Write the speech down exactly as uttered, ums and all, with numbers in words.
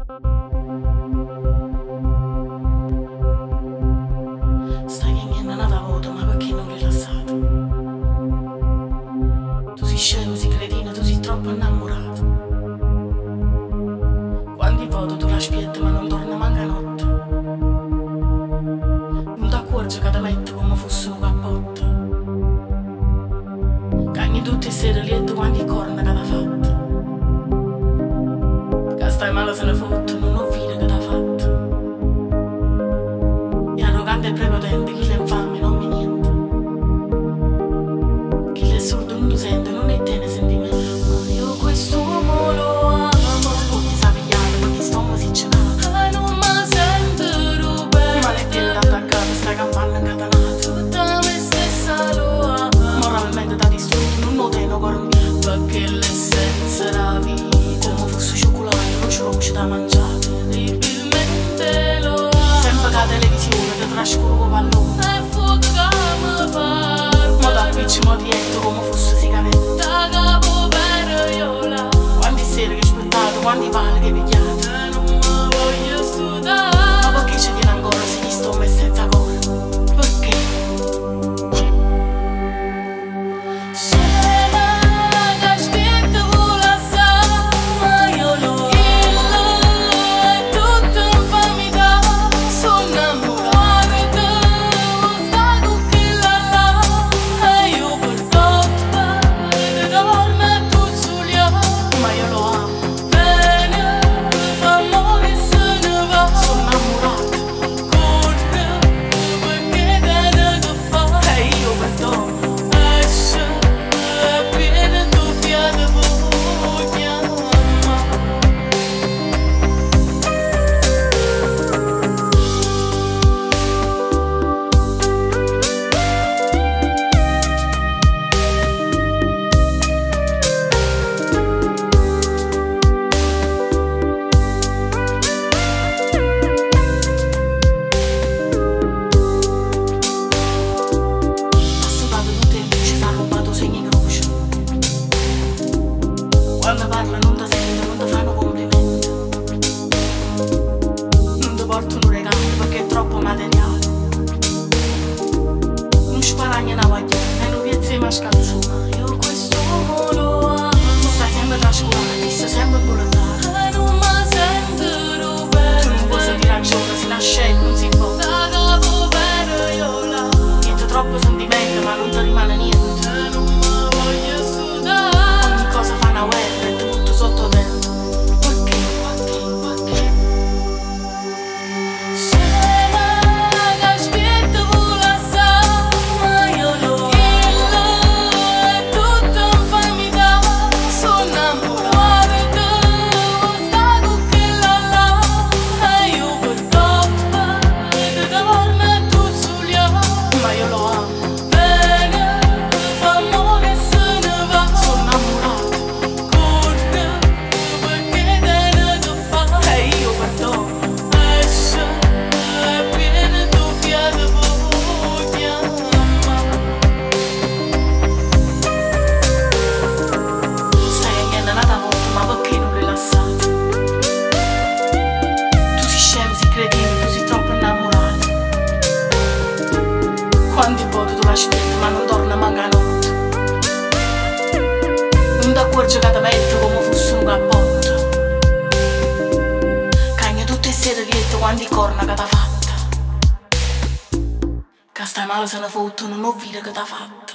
Stai chiedendo una volta, ma perché non rilassato? Tu sei scemo, sei cretino, tu sei troppo innamorato. Quando voto tu l'aspetti ma non torna manca notte. Non ti accorgi che ti metti come fosse un cappotto. Cagni tutte le sere lieto quando corna che t'ha fatto. Che stai male se ne fotte, non ho fine che t'ha fatto. E arrogante e prepotente, chi l'infame non mi niente. Chi l'è sordo non lo sente, non è te ne sentimento. Ma io questo uomo lo amo. Non mi sa pigliare perché sto mi si cenato. E non mi sento bene. Ma le tiene da attaccare, sta campana incatenata. Tutta me stessa lo amo. Moralmente da distrutto, non lo tengo ancora in piedi. Perché l'essenza della vita come fosse cioccolato, non ce l'ho da mangiare. Terribilmente lo amo. Sempre che la televisione ti trascuro come pallone. E fuoco mi fa. Ma da qui ci modietto come fosse sigaretta. Da capo per io là. Quanti sere che aspettato, quanti pali che pigliate. E non mi voglio studiare. Ma perché ci tiene ancora se gli sto messo senza cuore? Perché? Quando parla non ti sento, non ti fanno complimenti. Non ti porto un regalo perché è troppo materiale. Non sparagna una guaglione e non piezzi ma scalzona. Io questo uomo lo amo. Tu stai sempre trascurando, ti stai sempre bullentare. E non mi sento bene. Tu non puoi sentire ragione, si nasce e non si può. Da capo per io là. Niente troppo sentimento ma non ti rimane niente. E non mi voglio studiare. Ogni cosa fa una guerra. Sottoterra, perché, perché, perché? Scena che aspetto vola sa, ma io lo amo. È tutta infamità, sono innamorata di te. Sta con quella là, e io per troppo ti dormo tu sugli occhi. Ma io lo amo bene, fa mo che se ne va. Sono innamorata. Quando voto tu l'aspetti ma non torna manca notte. Non ti accorgi che ti metti come fosse un cappotto. Cagni tutte le sere dietro quanti corna che t'ha fatta. Che stai male se ne fotte, non ho vita che t'ha fatta.